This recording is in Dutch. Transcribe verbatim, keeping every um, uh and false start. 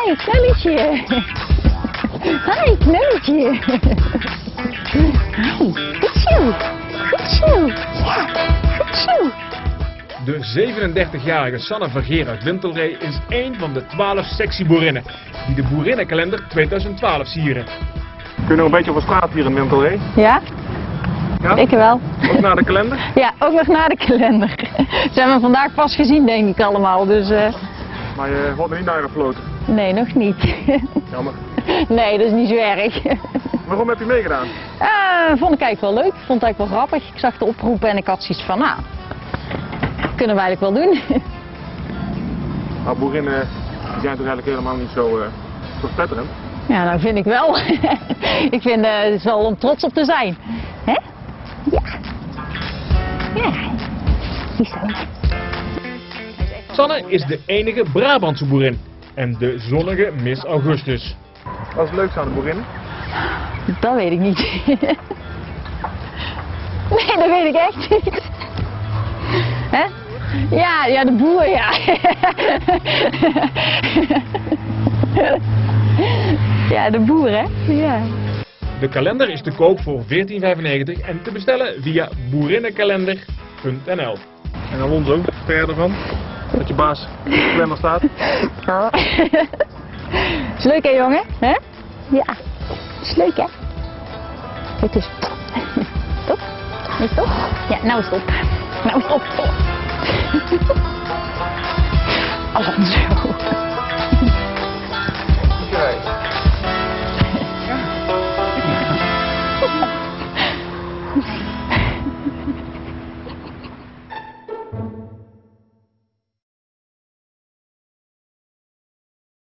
Hi, knulletje. Hi, knulletje. Hi, goed zo. Goed zo. Ja, goed zo. De zevenendertigjarige Sanne Vergeer uit Wintelree is één van de twaalf sexy boerinnen die de Boerinnenkalender tweeduizend twaalf sieren. Kun je nog een beetje op de straat hier in Wintelree? Ja? Ja? Ik wel. Ook naar de kalender? Ja, ook nog na de kalender. Ze hebben me vandaag pas gezien, denk ik allemaal. Dus, uh... Maar je wordt er niet naar gefloten? Nee, nog niet. Jammer. Nee, dat is niet zo erg. Waarom heb je meegedaan? Uh, vond ik eigenlijk wel leuk. Vond het eigenlijk wel grappig. Ik zag de oproep en ik had zoiets van, nou, kunnen we eigenlijk wel doen. Nou, boerinnen die zijn toch eigenlijk helemaal niet zo, uh, zo spetterend? Ja, nou vind ik wel. Ik vind uh, het is wel om trots op te zijn. Hè? Ja. Ja. Zo. Sanne is de enige Brabantse boerin en de zonnige Miss Augustus. Wat is het leukste aan de boerinnen? Dat weet ik niet. Nee, dat weet ik echt niet. Hè? Ja, ja, de boer, ja. Ja, de boer, hè? Ja. De kalender is te koop voor veertien vijfennegentig en te bestellen via boerinnenkalender punt n l. En Alonso, vertel je ervan? Dat je baas op de kalender staat? Ja. Is leuk, hè, jongen? Hè? Ja. Is leuk, hè? Kijk eens. Stop. Nu stop. Ja, nou stop. Nou stop. Alonso.